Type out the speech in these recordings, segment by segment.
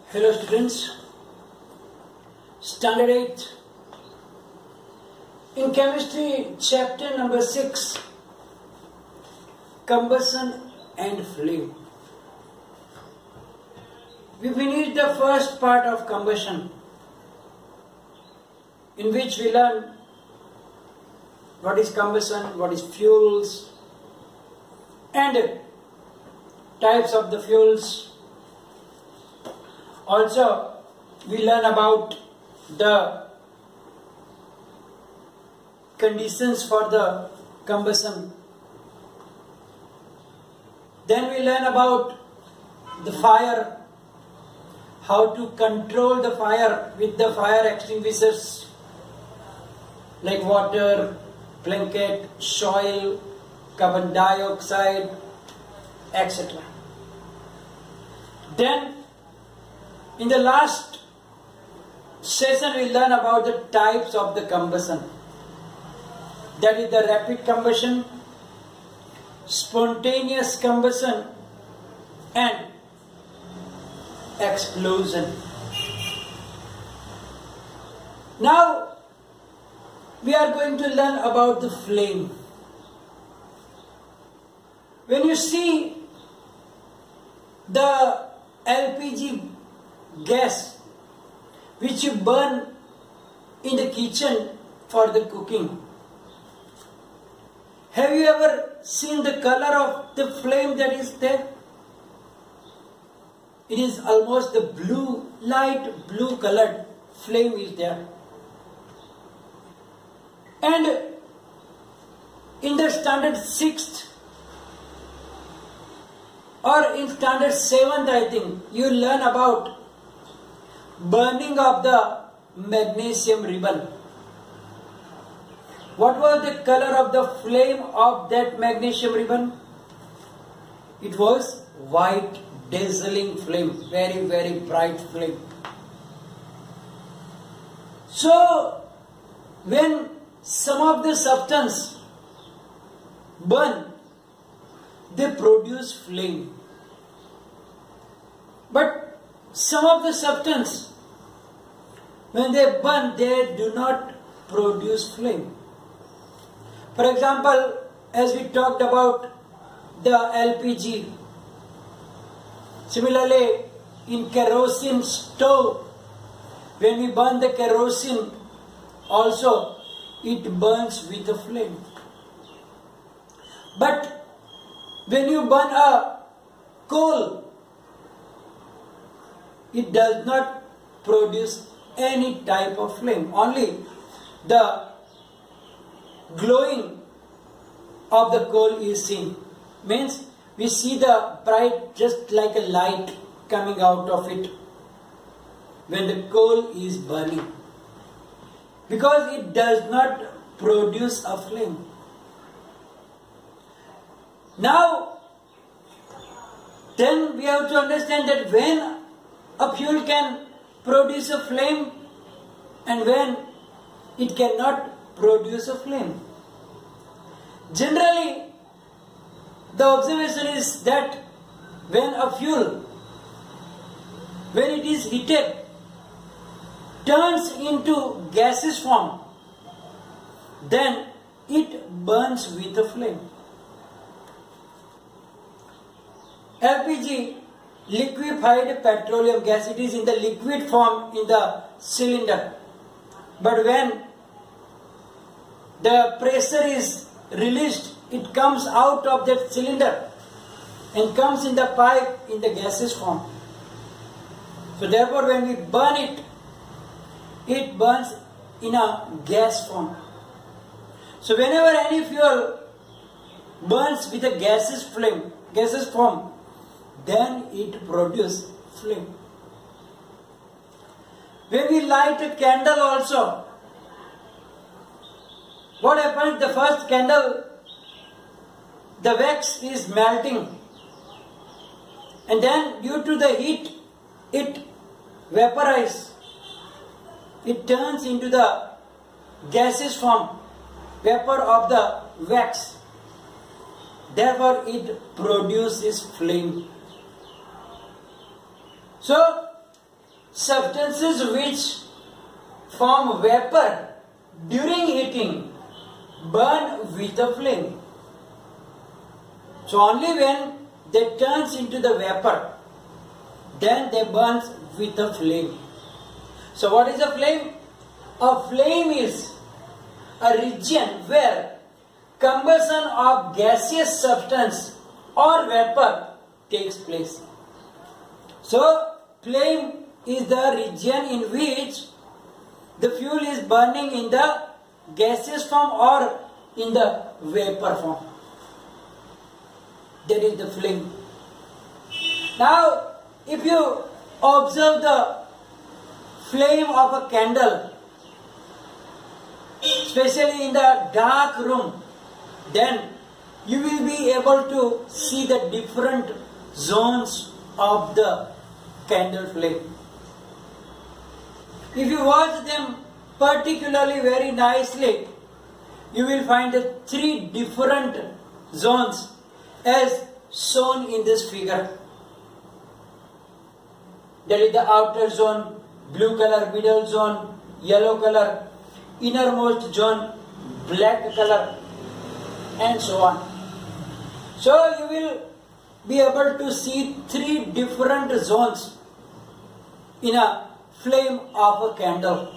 Hello students, Standard 8. In chemistry, chapter number 6, combustion and flame. We finished the first part of combustion, in which we learn what is combustion, what is fuels, and types of the fuels. Also, we learn about the conditions for the combustion. Then we learn about the fire, how to control the fire with the fire extinguishers like water, blanket, soil, carbon dioxide, etc. Then in the last session we learn about the types of the combustion. That is the rapid combustion, spontaneous combustion and explosion. Now we are going to learn about the flame. When you see the LPG gas which you burn in the kitchen for the cooking, have you ever seen the color of the flame that is there? It is almost the blue, light blue colored flame is there. And in the standard 6th or in standard 7th, I think, you learn about burning of the magnesium ribbon. What was the color of the flame of that magnesium ribbon? It was white, dazzling flame, very, very bright flame. So, when some of the substance burn, they produce flame. But some of the substance, when they burn, they do not produce flame. For example, as we talked about the LPG, similarly in kerosene stove, when we burn the kerosene, also it burns with a flame. But when you burn a coal, it does not produce any type of flame. Only the glowing of the coal is seen. Means we see the bright, just like a light coming out of it when the coal is burning, because it does not produce a flame. Now, then we have to understand that when a fuel can produce a flame and when it cannot produce a flame. Generally, the observation is that when a fuel, when it is heated, turns into gaseous form, then it burns with a flame. LPG, liquefied petroleum gas, it is in the liquid form in the cylinder. But when the pressure is released, it comes out of that cylinder and comes in the pipe in the gaseous form. So therefore when we burn it, it burns in a gas form. So whenever any fuel burns with a gaseous flame, gaseous form, then it produces flame. When we light a candle also, what happens? The first candle, the wax is melting, and then due to the heat, it vaporizes. It turns into the gaseous form, vapor of the wax. Therefore, it produces flame. So, substances which form vapor during heating burn with a flame. So only when they turns into the vapor, then they burn with a flame. So what is a flame? A flame is a region where combustion of gaseous substance or vapor takes place. So flame is the region in which the fuel is burning in the gaseous form or in the vapor form. That is the flame. Now, if you observe the flame of a candle, especially in the dark room, then you will be able to see the different zones of the candle flame. If you watch them particularly very nicely, you will find the 3 different zones as shown in this figure. There is the outer zone, blue color, middle zone, yellow color, innermost zone, black color, and so on. So you will be able to see 3 different zones in a flame of a candle.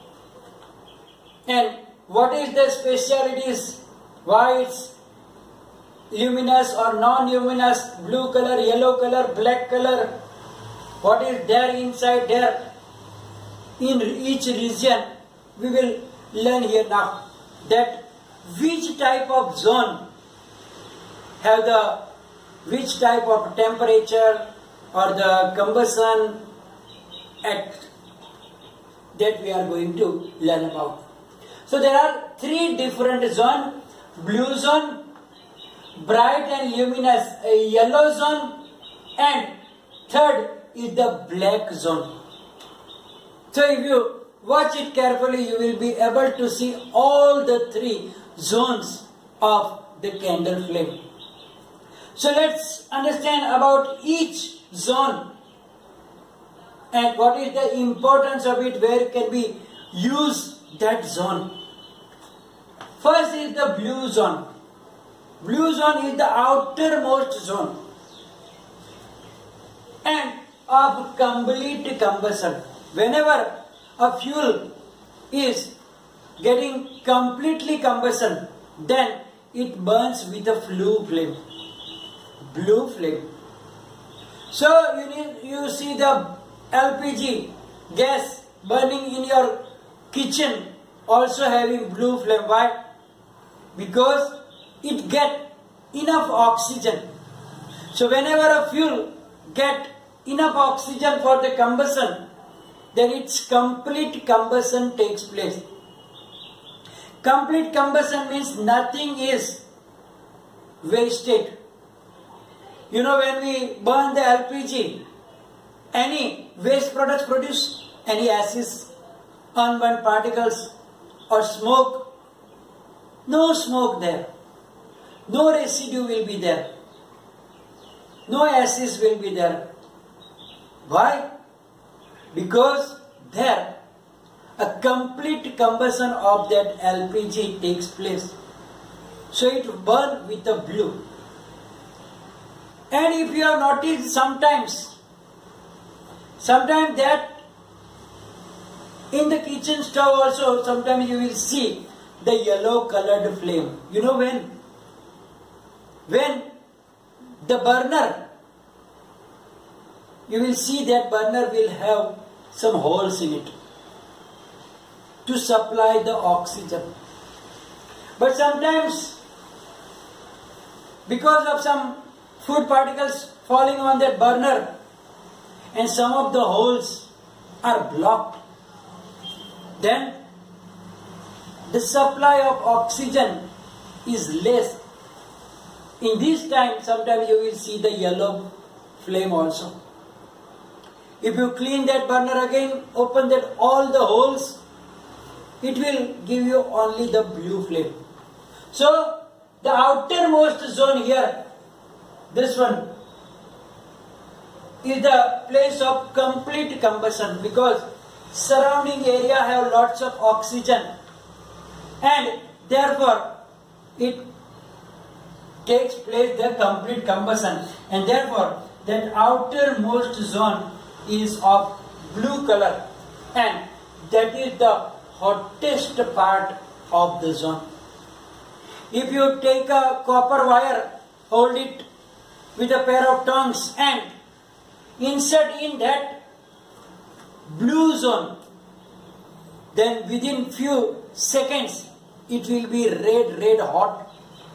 And what is the specialities? Why it's luminous or non-luminous, blue color, yellow color, black color, what is there inside there in each region, we will learn here now. That which type of zone have the which type of temperature or the combustion at that we are going to learn about. So there are 3 different zones: blue zone, bright and luminous yellow zone, and third is the black zone. So if you watch it carefully, you will be able to see all the 3 zones of the candle flame. So let's understand about each zone and what is the importance of it, where can we use that zone. First is the blue zone. Blue zone is the outermost zone and of complete combustion. Whenever a fuel is getting completely combustion, then it burns with a blue flame. Blue flame. So you see the LPG gas burning in your kitchen also having blue flame. Why? Because it get enough oxygen. So whenever a fuel get enough oxygen for the combustion, then its complete combustion takes place. Complete combustion means nothing is wasted. You know, when we burn the LPG, any waste products produce, any acids, unburned particles or smoke, no smoke there. No residue will be there. No acids will be there. Why? Because there a complete combustion of that LPG takes place. So it burns with the blue. And if you have noticed sometimes that in the kitchen stove also, sometimes you will see the yellow colored flame. You know when? When the burner, you will see that burner will have some holes in it to supply the oxygen. But sometimes, because of some food particles falling on that burner and some of the holes are blocked, then the supply of oxygen is less. In this time, sometimes you will see the yellow flame also. If you clean that burner again, open that all the holes, it will give you only the blue flame. So, the outermost zone here, this one, is the place of complete combustion, because surrounding area have lots of oxygen and therefore it takes place the complete combustion, and therefore that outermost zone is of blue color, and that is the hottest part of the zone. If you take a copper wire, hold it with a pair of tongs and insert in that blue zone, then within few seconds it will be red hot,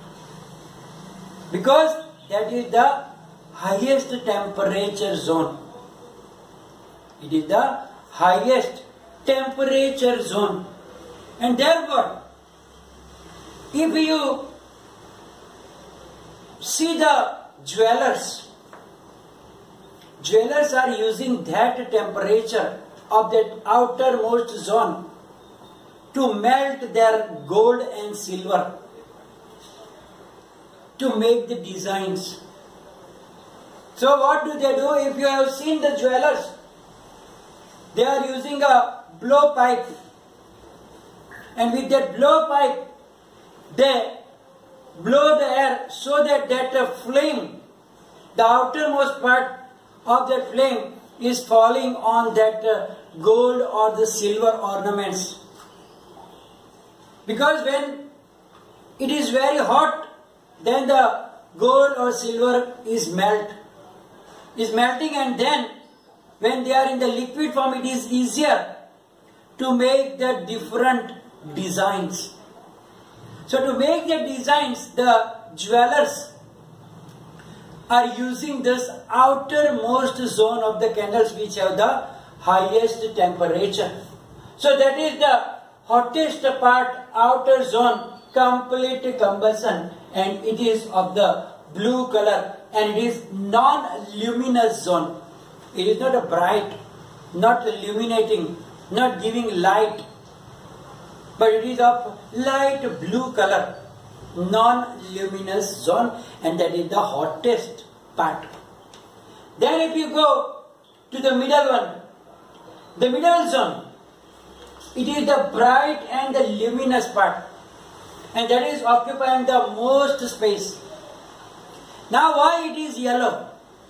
because that is the highest temperature zone. It is the highest temperature zone, and therefore if you see the jewelers are using that temperature of that outermost zone to melt their gold and silver, to make the designs. So what do they do? If you have seen the jewelers, they are using a blowpipe, and with that blowpipe they blow the air so that flame, the outermost part of that flame, is falling on that gold or the silver ornaments. Because when it is very hot, then the gold or silver is melting, and then when they are in the liquid form, it is easier to make the different designs. So to make the designs, the jewelers are using this outermost zone of the candles which have the highest temperature. So that is the hottest part, outer zone, complete combustion, and it is of the blue color, and it is non-luminous zone. It is not a bright, not illuminating, not giving light, but it is of light blue color, non-luminous zone, and that is the hottest part. Then if you go to the middle one, the middle zone, it is the bright and the luminous part, and that is occupying the most space. Now why it is yellow?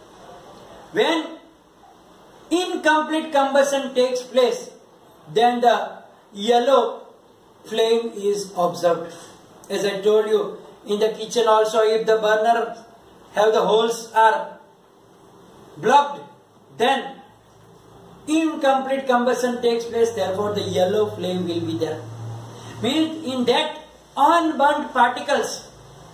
When incomplete combustion takes place, then the yellow flame is observed. As I told you, in the kitchen also, if the burner have the holes are blocked, then incomplete combustion takes place, therefore the yellow flame will be there. Means in that unburnt particles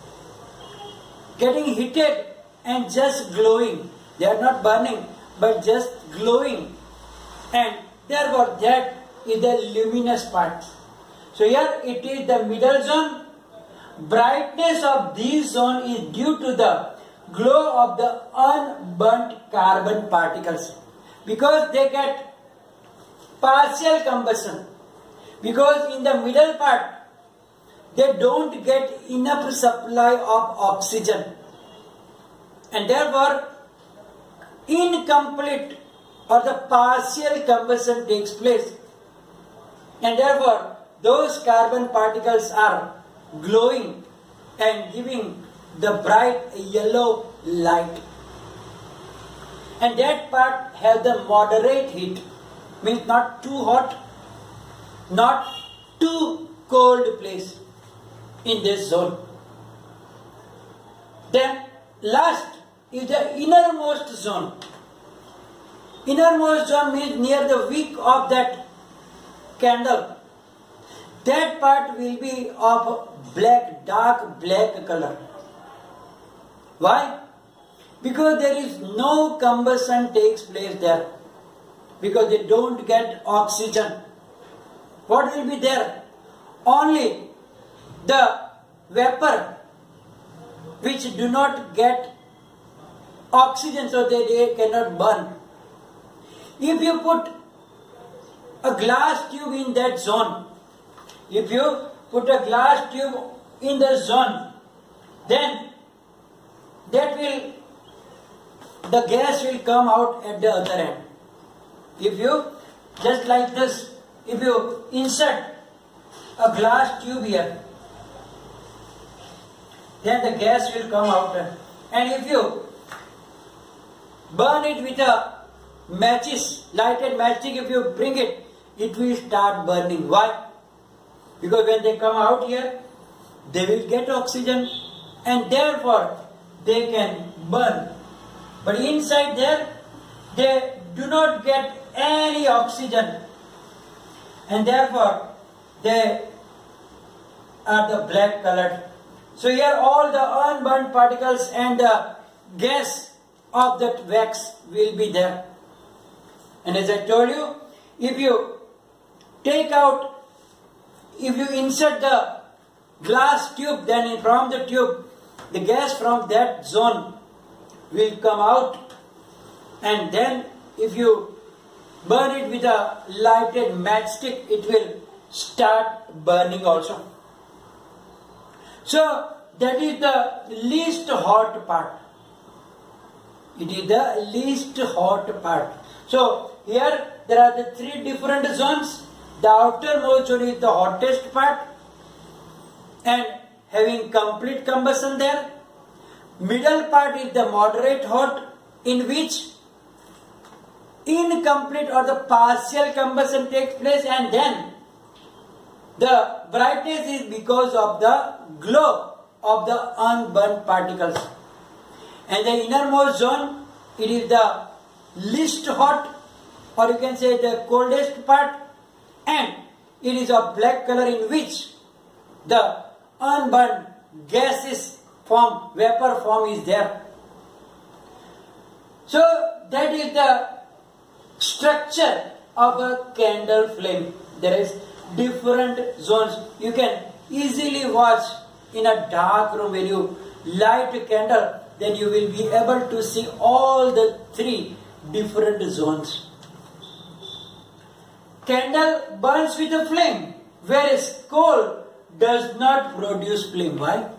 getting heated and just glowing. They are not burning but just glowing, and therefore that is the luminous part. So here it is the middle zone. Brightness of this zone is due to the glow of the unburnt carbon particles, because they get partial combustion, because in the middle part they don't get enough supply of oxygen, and therefore incomplete or the partial combustion takes place, and therefore those carbon particles are glowing and giving the bright yellow light, and that part has the moderate heat, means not too hot, not too cold place in this zone. Then last is the innermost zone. Innermost zone means near the wick of that candle. That part will be of black, dark black color. Why? Because there is no combustion takes place there, because they don't get oxygen. What will be there? Only the vapor which do not get oxygen, so they cannot burn. If you put a glass tube in that zone, if you put a glass tube in the zone, then that will the gas will come out at the other end. If you, just like this, if you insert a glass tube here, then the gas will come out. And if you burn it with a matches, lighted matchstick, if you bring it, it will start burning. Why? Because when they come out here, they will get oxygen and therefore they can burn. But inside there, they do not get any oxygen and therefore they are the black colored. So here all the unburned particles and the gas of that wax will be there. And as I told you, if you take out, if you insert the glass tube, then from the tube, the gas from that zone will come out, and then if you burn it with a lighted matchstick, it will start burning also. So that is the least hot part. It is the least hot part. So here there are the three different zones. The outermost zone is the hottest part and having complete combustion there. Middle part is the moderate hot, in which incomplete or the partial combustion takes place, and then the brightness is because of the glow of the unburned particles. And the innermost zone, it is the least hot, or you can say the coldest part, and it is of black color, in which the unburned gases form, vapor form is there. So that is the structure of a candle flame. There is different zones. You can easily watch in a dark room. When you light a candle, then you will be able to see all the three different zones. Candle burns with a flame, whereas coal does not produce flame. Why?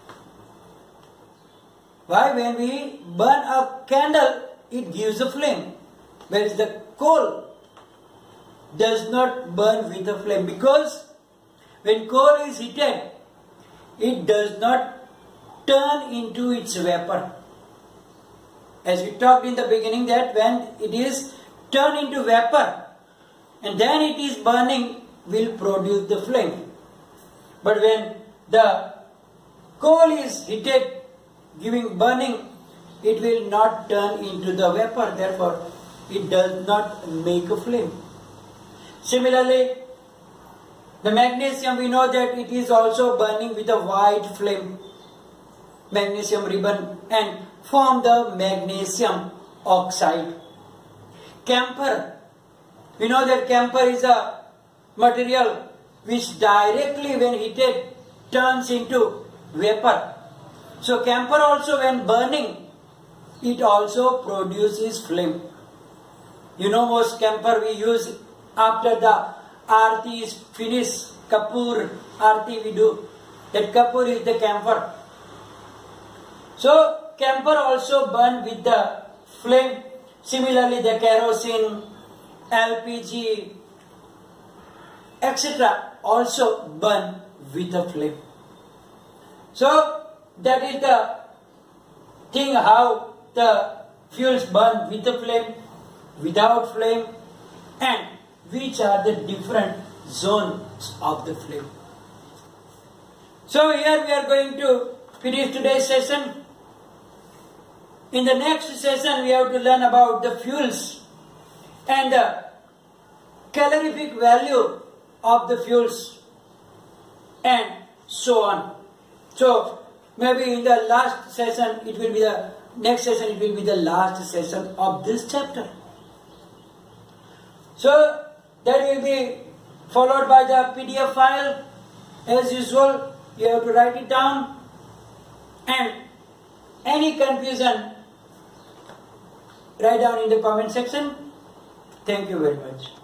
Why? When we burn a candle, it gives a flame, whereas the coal does not burn with a flame, because when coal is heated, it does not turn into its vapor. As we talked in the beginning, that when it is turned into vapor and then it is burning, will produce the flame. But when the coal is heated, giving burning, it will not turn into the vapor, therefore it does not make a flame. Similarly, the magnesium, we know that it is also burning with a white flame, magnesium ribbon, and form the magnesium oxide. Camphor, we know that camphor is a material which directly when heated turns into vapor. So camphor also, when burning, it also produces flame. You know, most camphor we use after the aarti is finished, kapoor aarti we do. That kapoor is the camphor. So camphor also burn with the flame. Similarly, the kerosene, LPG, etc. also burn with the flame. So that is the thing, how the fuels burn with the flame, without flame, and which are the different zones of the flame. So here we are going to finish today's session. In the next session we have to learn about the fuels and the calorific value of the fuels and so on. So maybe in the last session it will be the next session, it will be the last session of this chapter. So that will be followed by the PDF file. As usual, you have to write it down, and any confusion, write down in the comment section. Thank you very much.